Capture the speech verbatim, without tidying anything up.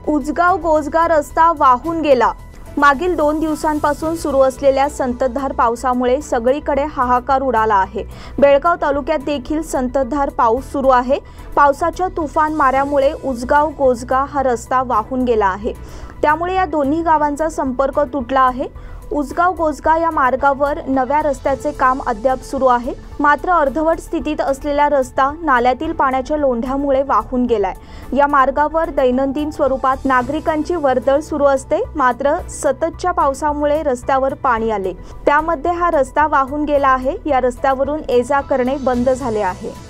उजगाव गोसगा रस्ता वाहून गेला। मागील दोन दिवसांपासून सुरू असलेल्या संततधार पावसामुळे सगळीकडे हाहाकार उडाला आहे। बेळगाव तालुक्यात देखील संततधार पाऊस सुरू आहे। पावसाच्या तुफान माऱ्यामुळे उजगाव गोसगा हा रस्ता वाहून गेला आहे। त्यामुळे या दोन्ही गावांचा संपर्क तुटला आहे। उजगाव गोसगा या मार्गावर नव्या रस्त्याचे काम अद्याप सुरू आहे, मात्र अर्धवट स्थितीत असलेला रस्ता नाल्यातील पाण्याच्या लोंढ्यामुळे वाहून गेलाय। या मार्गावर दैनंदिन स्वरूपात नागरिकांची वर्दळ सुरू असते, मात्र सततच्या पावसामुळे रस्त्यावर पाणी आले, त्यामध्ये हा रस्ता वाहून गेला आहे। या रस्त्यावरून ये जा करणे बंद झाले आहे।